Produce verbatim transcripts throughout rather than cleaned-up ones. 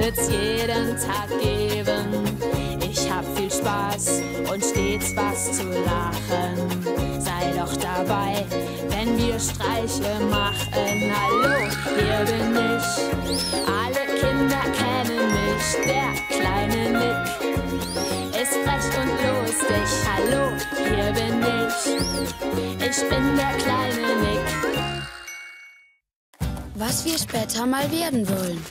wird's jeden Tag geben. Ich hab viel Spaß und stets was zu lachen. Sei doch dabei, wenn wir Streiche machen. Hallo, hier bin ich. Alle Kinder kennen mich. Der kleine Nick ist frech und lustig. Hallo, hier bin ich. Ich bin der kleine Nick. Was wir später mal werden wollen.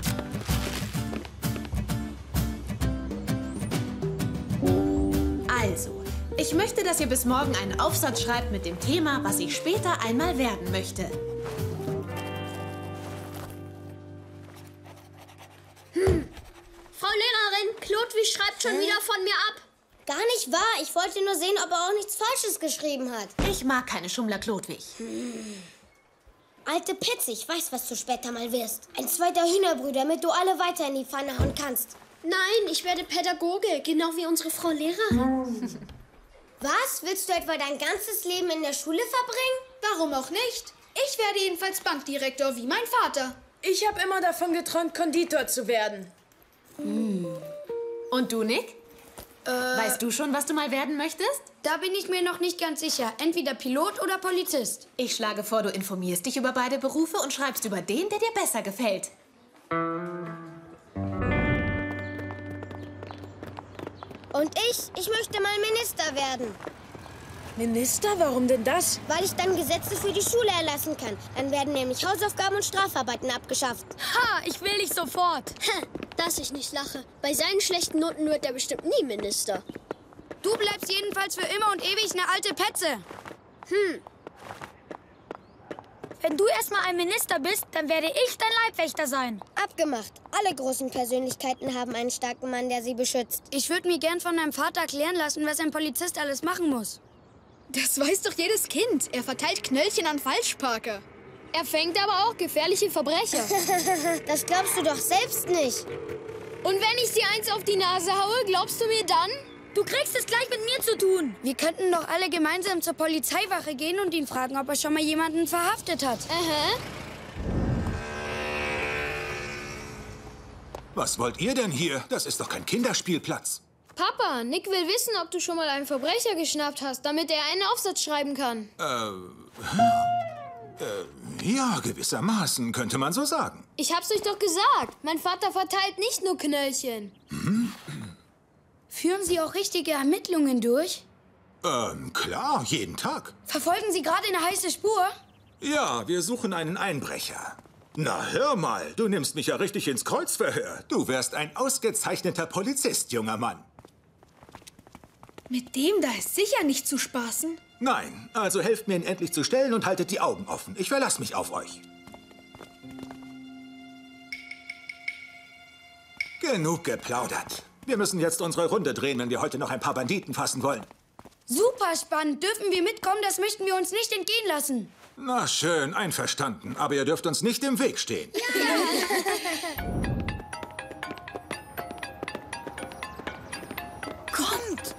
Also, ich möchte, dass ihr bis morgen einen Aufsatz schreibt mit dem Thema, was ich später einmal werden möchte. Hm. Frau Lehrerin, Klodwig schreibt schon Hä? wieder von mir ab. Gar nicht wahr. Ich wollte nur sehen, ob er auch nichts Falsches geschrieben hat. Ich mag keine Schummler, Klodwig. Hm. Alte Petze, ich weiß, was du später mal wirst. Ein zweiter Hühnerbrüder, damit du alle weiter in die Pfanne hauen kannst. Nein, ich werde Pädagoge, genau wie unsere Frau Lehrerin. Was? Willst du etwa dein ganzes Leben in der Schule verbringen? Warum auch nicht? Ich werde jedenfalls Bankdirektor wie mein Vater. Ich habe immer davon geträumt, Konditor zu werden. Hm. Und du, Nick? Äh, weißt du schon, was du mal werden möchtest? Da bin ich mir noch nicht ganz sicher. Entweder Pilot oder Polizist. Ich schlage vor, du informierst dich über beide Berufe und schreibst über den, der dir besser gefällt. Und ich? Ich möchte mal Minister werden. Minister? Warum denn das? Weil ich dann Gesetze für die Schule erlassen kann. Dann werden nämlich Hausaufgaben und Strafarbeiten abgeschafft. Ha, ich will dich sofort. Ha, dass ich nicht lache. Bei seinen schlechten Noten wird er bestimmt nie Minister. Du bleibst jedenfalls für immer und ewig eine alte Petze. Hm. Wenn du erstmal ein Minister bist, dann werde ich dein Leibwächter sein. Abgemacht. Alle großen Persönlichkeiten haben einen starken Mann, der sie beschützt. Ich würde mir gern von deinem Vater erklären lassen, was ein Polizist alles machen muss. Das weiß doch jedes Kind. Er verteilt Knöllchen an Falschparker. Er fängt aber auch gefährliche Verbrecher. Das glaubst du doch selbst nicht. Und wenn ich sie eins auf die Nase haue, glaubst du mir dann? Du kriegst es gleich mit mir zu tun. Wir könnten doch alle gemeinsam zur Polizeiwache gehen und ihn fragen, ob er schon mal jemanden verhaftet hat. Aha. Was wollt ihr denn hier? Das ist doch kein Kinderspielplatz. Papa, Nick will wissen, ob du schon mal einen Verbrecher geschnappt hast, damit er einen Aufsatz schreiben kann. Äh, äh, ja, gewissermaßen, könnte man so sagen. Ich hab's euch doch gesagt. Mein Vater verteilt nicht nur Knöllchen. Hm? Führen Sie auch richtige Ermittlungen durch? Ähm, klar, jeden Tag. Verfolgen Sie gerade eine heiße Spur? Ja, wir suchen einen Einbrecher. Na, hör mal, du nimmst mich ja richtig ins Kreuzverhör. Du wärst ein ausgezeichneter Polizist, junger Mann. Mit dem da ist sicher nicht zu spaßen. Nein, also helft mir, ihn endlich zu stellen und haltet die Augen offen. Ich verlasse mich auf euch. Genug geplaudert. Wir müssen jetzt unsere Runde drehen, wenn wir heute noch ein paar Banditen fassen wollen. Super spannend. Dürfen wir mitkommen? Das möchten wir uns nicht entgehen lassen. Na schön, einverstanden. Aber ihr dürft uns nicht im Weg stehen. Ja. Kommt!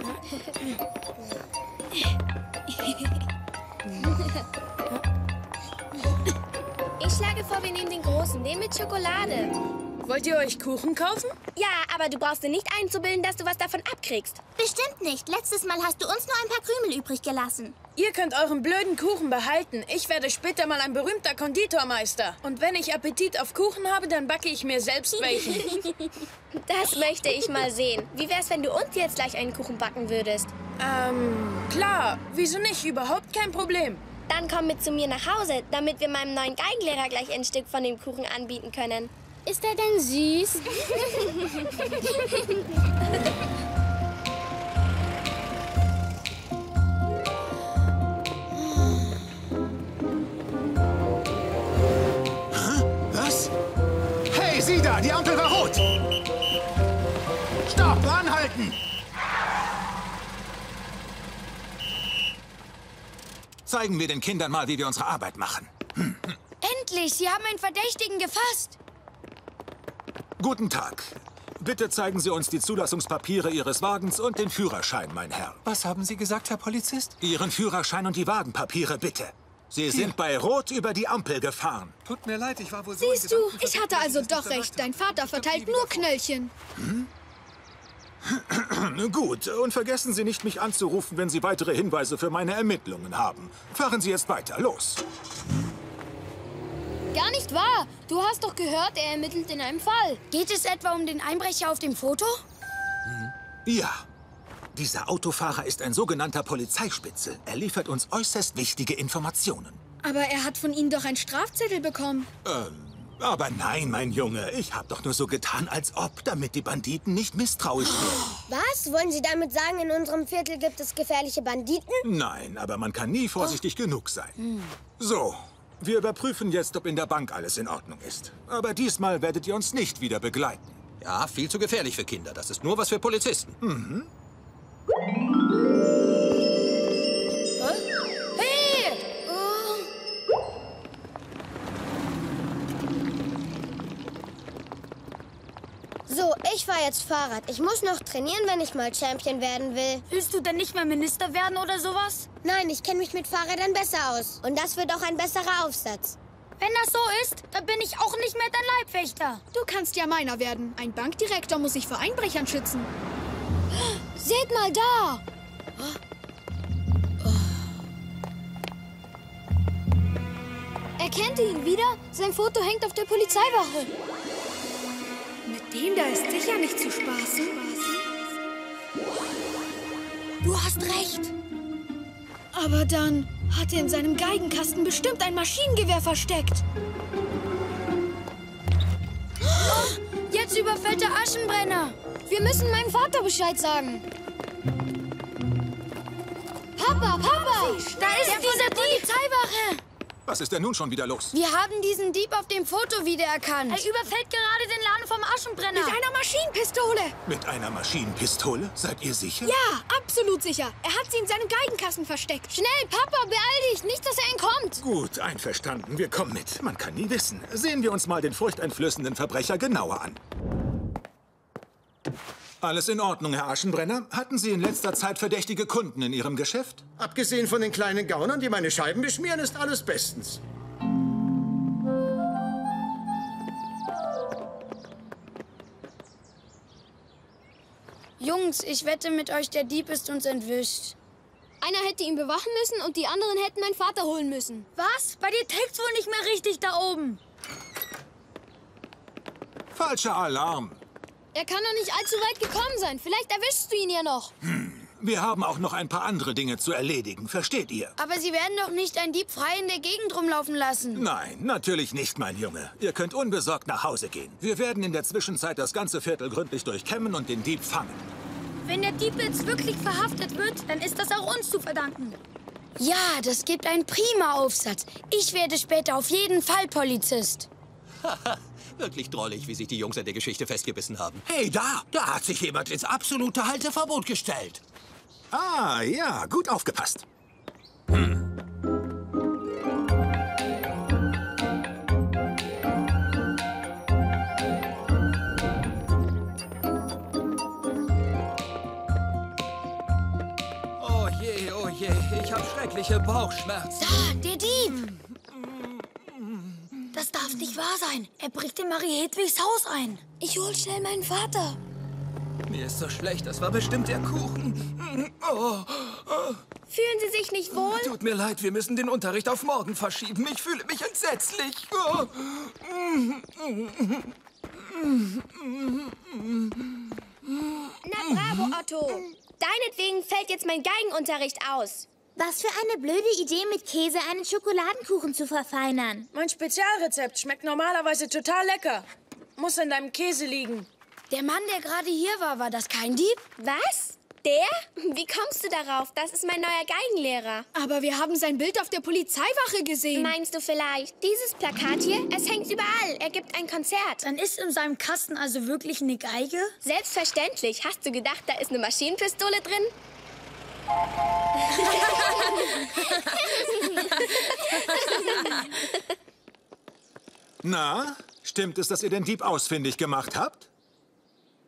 Ich schlage vor, wir nehmen den großen, den mit Schokolade. Wollt ihr euch Kuchen kaufen? Ja, aber du brauchst dir nicht einzubilden, dass du was davon abkriegst. Bestimmt nicht. Letztes Mal hast du uns nur ein paar Krümel übrig gelassen. Ihr könnt euren blöden Kuchen behalten. Ich werde später mal ein berühmter Konditormeister. Und wenn ich Appetit auf Kuchen habe, dann backe ich mir selbst welchen. Das möchte ich mal sehen. Wie wär's, wenn du uns jetzt gleich einen Kuchen backen würdest? Ähm, klar. Wieso nicht? Überhaupt kein Problem. Dann komm mit zu mir nach Hause, damit wir meinem neuen Geigenlehrer gleich ein Stück von dem Kuchen anbieten können. Ist er denn süß? Was? Hey, sieh da! Die Ampel war rot! Stopp! Anhalten! Zeigen wir den Kindern mal, wie wir unsere Arbeit machen. Hm. Endlich! Sie haben einen Verdächtigen gefasst. Guten Tag. Bitte zeigen Sie uns die Zulassungspapiere Ihres Wagens und den Führerschein, mein Herr. Was haben Sie gesagt, Herr Polizist? Ihren Führerschein und die Wagenpapiere, bitte. Sie sind bei Rot über die Ampel gefahren. Tut mir leid, ich war wohl so... Siehst du, ich hatte also doch recht. Dein Vater verteilt nur Knöllchen. Hm? Gut, und vergessen Sie nicht, mich anzurufen, wenn Sie weitere Hinweise für meine Ermittlungen haben. Fahren Sie jetzt weiter, los. Gar nicht wahr. Du hast doch gehört, er ermittelt in einem Fall. Geht es etwa um den Einbrecher auf dem Foto? Ja. Dieser Autofahrer ist ein sogenannter Polizeispitzel. Er liefert uns äußerst wichtige Informationen. Aber er hat von Ihnen doch einen Strafzettel bekommen. Ähm, aber nein, mein Junge. Ich habe doch nur so getan, als ob, damit die Banditen nicht misstrauisch werden. Was? Wollen Sie damit sagen, in unserem Viertel gibt es gefährliche Banditen? Nein, aber man kann nie vorsichtig oh. genug sein. Hm. So, wir überprüfen jetzt, ob in der Bank alles in Ordnung ist. Aber diesmal werdet ihr uns nicht wieder begleiten. Ja, viel zu gefährlich für Kinder. Das ist nur was für Polizisten. Mhm. Hey! Oh. So, ich fahre jetzt Fahrrad. Ich muss noch trainieren, wenn ich mal Champion werden will. Willst du denn nicht mehr Minister werden oder sowas? Nein, ich kenne mich mit Fahrrädern besser aus. Und das wird auch ein besserer Aufsatz. Wenn das so ist, dann bin ich auch nicht mehr dein Leibwächter. Du kannst ja meiner werden. Ein Bankdirektor muss sich vor Einbrechern schützen. Seht mal da! Erkennt ihr ihn wieder? Sein Foto hängt auf der Polizeiwache. Mit dem da ist sicher nicht zu spaßen. Du hast recht. Aber dann hat er in seinem Geigenkasten bestimmt ein Maschinengewehr versteckt. Jetzt überfällt der Aschenbrenner. Wir müssen meinem Vater Bescheid sagen. Papa, Papa! Da ist dieser Polizeiwache. Was ist denn nun schon wieder los? Wir haben diesen Dieb auf dem Foto wiedererkannt. Er überfällt gerade den Laden vom Aschenbrenner. Mit einer Maschinenpistole. Mit einer Maschinenpistole? Seid ihr sicher? Ja, absolut sicher. Er hat sie in seinem Geigenkasten versteckt. Schnell, Papa, beeil dich. Nicht, dass er entkommt. Gut, einverstanden. Wir kommen mit. Man kann nie wissen. Sehen wir uns mal den furchteinflößenden Verbrecher genauer an. Alles in Ordnung, Herr Aschenbrenner? Hatten Sie in letzter Zeit verdächtige Kunden in Ihrem Geschäft? Abgesehen von den kleinen Gaunern, die meine Scheiben beschmieren, ist alles bestens. Jungs, ich wette mit euch, der Dieb ist uns entwischt. Einer hätte ihn bewachen müssen und die anderen hätten meinen Vater holen müssen. Was? Bei dir tägt's wohl nicht mehr richtig da oben. Falscher Alarm. Er kann doch nicht allzu weit gekommen sein. Vielleicht erwischst du ihn ja noch. Hm. Wir haben auch noch ein paar andere Dinge zu erledigen, versteht ihr? Aber Sie werden doch nicht einen Dieb frei in der Gegend rumlaufen lassen. Nein, natürlich nicht, mein Junge. Ihr könnt unbesorgt nach Hause gehen. Wir werden in der Zwischenzeit das ganze Viertel gründlich durchkämmen und den Dieb fangen. Wenn der Dieb jetzt wirklich verhaftet wird, dann ist das auch uns zu verdanken. Ja, das gibt einen prima Aufsatz. Ich werde später auf jeden Fall Polizist. Wirklich drollig, wie sich die Jungs an der Geschichte festgebissen haben. Hey, da! Da hat sich jemand ins absolute Halteverbot gestellt. Ah, ja, gut aufgepasst. Hm. Oh je, oh je, ich habe schreckliche Bauchschmerzen. Da, der Dieb! Das darf nicht wahr sein. Er bricht in Marie Hedwigs Haus ein. Ich hol schnell meinen Vater. Mir ist so schlecht, das war bestimmt der Kuchen. Oh, oh. Fühlen Sie sich nicht wohl? Tut mir leid, wir müssen den Unterricht auf morgen verschieben. Ich fühle mich entsetzlich. Oh. Na bravo, Otto. Deinetwegen fällt jetzt mein Geigenunterricht aus. Was für eine blöde Idee, mit Käse einen Schokoladenkuchen zu verfeinern. Mein Spezialrezept schmeckt normalerweise total lecker. Muss in deinem Käse liegen. Der Mann, der gerade hier war, war das kein Dieb? Was? Der? Wie kommst du darauf? Das ist mein neuer Geigenlehrer. Aber wir haben sein Bild auf der Polizeiwache gesehen. Meinst du vielleicht? Dieses Plakat hier, es hängt überall. Er gibt ein Konzert. Dann ist in seinem Kasten also wirklich eine Geige? Selbstverständlich. Hast du gedacht, da ist eine Maschinenpistole drin? Na, stimmt es, dass ihr den Dieb ausfindig gemacht habt?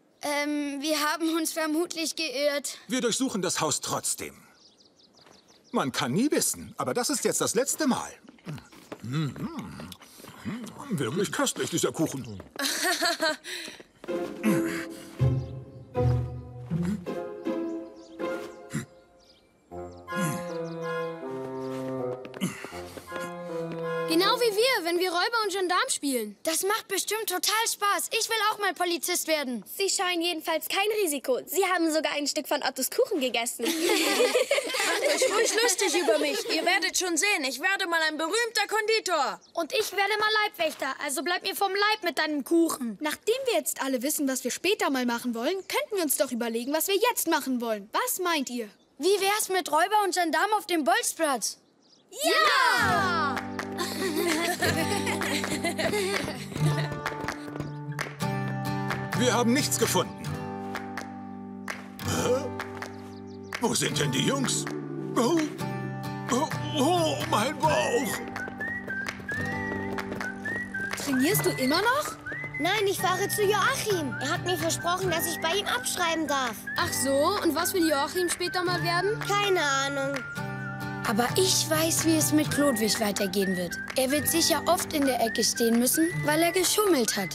Ähm, wir haben uns vermutlich geirrt. Wir durchsuchen das Haus trotzdem. Man kann nie wissen, aber das ist jetzt das letzte Mal. Mm, mm, mm, wirklich köstlich, dieser Kuchen. Genau wie wir, wenn wir Räuber und Gendarm spielen. Das macht bestimmt total Spaß. Ich will auch mal Polizist werden. Sie scheuen jedenfalls kein Risiko. Sie haben sogar ein Stück von Ottos Kuchen gegessen. Macht euch ruhig lustig über mich. Ihr werdet schon sehen, ich werde mal ein berühmter Konditor. Und ich werde mal Leibwächter, also bleib mir vom Leib mit deinem Kuchen. Nachdem wir jetzt alle wissen, was wir später mal machen wollen, könnten wir uns doch überlegen, was wir jetzt machen wollen. Was meint ihr? Wie wär's mit Räuber und Gendarm auf dem Bolzplatz? Ja! Wir haben nichts gefunden. Hä? Wo sind denn die Jungs? Oh, oh, oh mein Bauch. Trainierst du immer noch? Nein, ich fahre zu Joachim. Er hat mir versprochen, dass ich bei ihm abschreiben darf. Ach so, und was will Joachim später mal werden? Keine Ahnung. Aber ich weiß, wie es mit Chlodwig weitergehen wird. Er wird sicher oft in der Ecke stehen müssen, weil er geschummelt hat.